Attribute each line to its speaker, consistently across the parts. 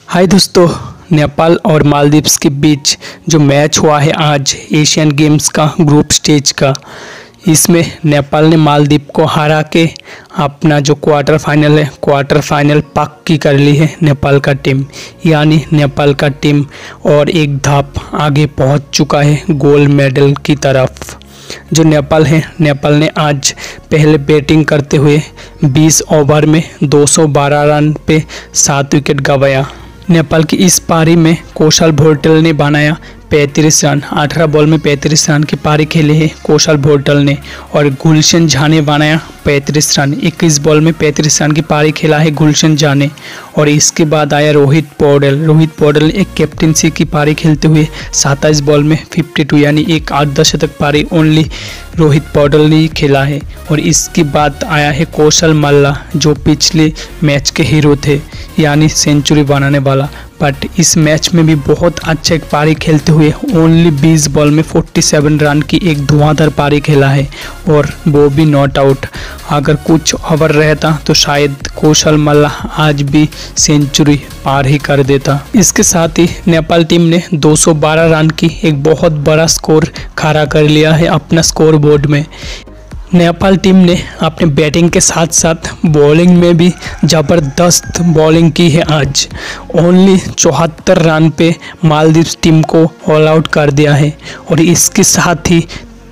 Speaker 1: हाय दोस्तों, नेपाल और मालदीव्स के बीच जो मैच हुआ है आज एशियन गेम्स का ग्रुप स्टेज का, इसमें नेपाल ने मालदीव को हरा के अपना जो क्वार्टर फाइनल पक्की कर ली है नेपाल का टीम। यानी नेपाल का टीम और एक धाप आगे पहुंच चुका है गोल्ड मेडल की तरफ। जो नेपाल ने आज पहले बैटिंग करते हुए 20 ओवर में 212 रन पे 7 विकेट गंवाया। नेपाल की इस पारी में कौशल भोरटल ने बनाया 35 रन। 18 बॉल में 35 रन की पारी खेली है कौशल भोरटल ने, और गुलशन झा ने बनाया 35 रन। 21 बॉल में 35 रन की पारी खेला है गुलशन झा ने। और इसके बाद आया रोहित पौडेल ने एक कैप्टनसी की पारी खेलते हुए 27 बॉल में 52, यानी एक 8-10 शतक पारी ओनली रोहित पौडेल ने खेला है। और इसके बाद आया है कौशल मल्ला, जो पिछले मैच के हीरो थे, यानी सेंचुरी बनाने वाला। बट इस मैच में भी बहुत अच्छा एक पारी खेलते हुए ओनली 20 बॉल में 47 रन की एक धुआंधार पारी खेला है, और वो भी नॉट आउट। अगर कुछ ओवर रहता तो शायद कौशल मल्ला आज भी सेंचुरी पार ही कर देता। इसके साथ ही नेपाल टीम ने 212 रन की एक बहुत बड़ा स्कोर खड़ा कर लिया है अपना स्कोर बोर्ड में। नेपाल टीम ने अपने बैटिंग के साथ साथ बॉलिंग में भी ज़बरदस्त बॉलिंग की है आज। ओनली 74 रन पे मालदीव टीम को ऑल आउट कर दिया है, और इसके साथ ही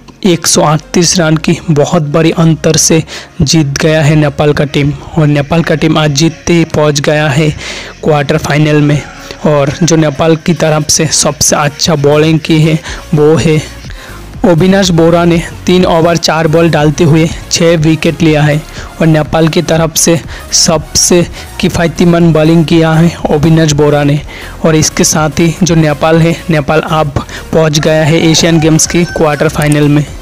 Speaker 1: 138 रन की बहुत बड़ी अंतर से जीत गया है नेपाल का टीम। और नेपाल का टीम आज जीतते ही पहुंच गया है क्वार्टर फाइनल में। और जो नेपाल की तरफ से सबसे अच्छा बॉलिंग की है वो है अविनाश बोरा ने 3 ओवर 4 बॉल डालते हुए 6 विकेट लिया है। और नेपाल की तरफ से सबसे किफ़ायतीमंद बॉलिंग किया है अविनाश बोरा ने। और इसके साथ ही जो नेपाल अब पहुंच गया है एशियन गेम्स की क्वार्टर फाइनल में।